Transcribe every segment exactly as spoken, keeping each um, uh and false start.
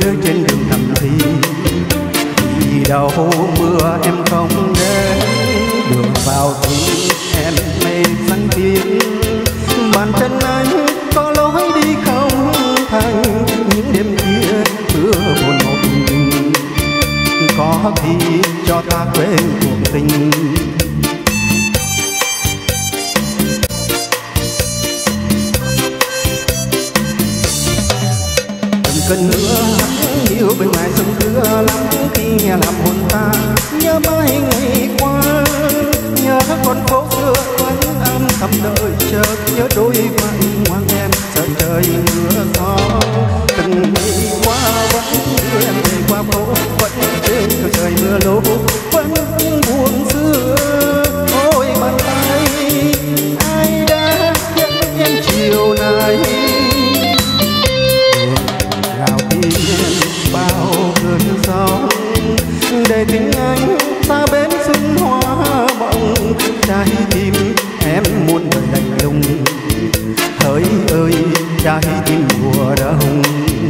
rơi trên đường thầm thì vì đâu mưa em không đến, đường vào tim em mây xanh tiếng. Bàn chân anh có lối đi không thành, những đêm kia mưa buồn một mình, có khi cho ta quên cuộc tình. Cơn mưa nhiều bên ngoài sông thưa lắm, khi nghe làm hồn ta nhớ mãi ngày qua, nhớ con phố xưa vẫn âm thầm đợi chờ, nhớ đôi vai ngoan em sợ trời mưa gió. Từng ngày qua vẫn đưa em về qua phố, vẫn trên cầu trời mưa lố, vẫn buồn xưa. Ôi bàn tay ai đã dẫn em chiều nay, bao cơn gió để tình anh xa bến xuân hoa mộng. Trái tim em muôn đời lạnh lùng, hỡi ơi trái tim mùa đông.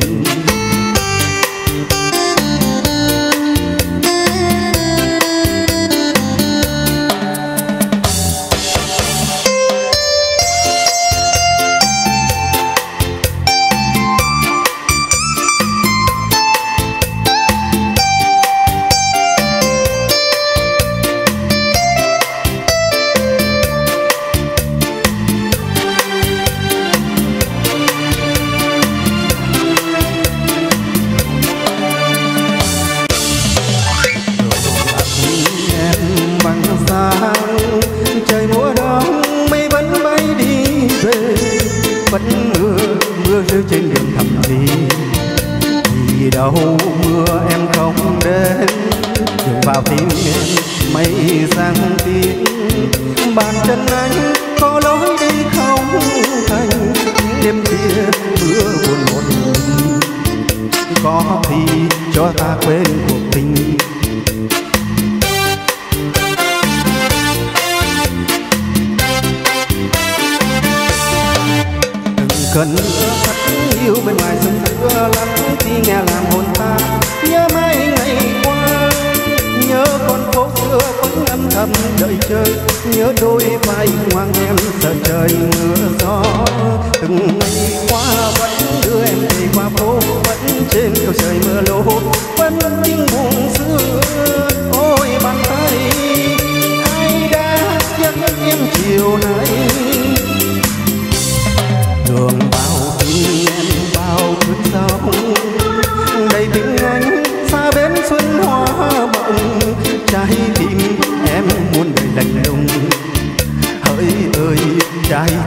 Trời mùa đông mây vẫn bay đi về, vẫn mưa mưa rơi trên đường thầm thì vì đâu mưa em không đến, đường vào tim em mây sang tiếng. Bàn chân anh có lối đi không thành, những đêm kia mưa buồn một mình, có khi cho ta quên cuộc tình. Cơn mưa thật nhiều bên ngoài sông thưa lắm, khi nghe làm hồn ta nhớ mãi ngày qua, nhớ con phố xưa vẫn âm thầm đợi chờ, nhớ đôi vai ngoan em sợ trời mưa gió. Từng ngày qua vẫn đưa em về qua phố, vẫn trên cầu trời mưa lố, vẫn tiếng buồn xưa. Ôi bàn tay ai đã dẫn em chiều nay, đường bao tim em bao cơn sóng đầy tình anh xa bến xuân hoa mộng. Trái tim em muôn đời lạnh lùng, hỡi ơi trái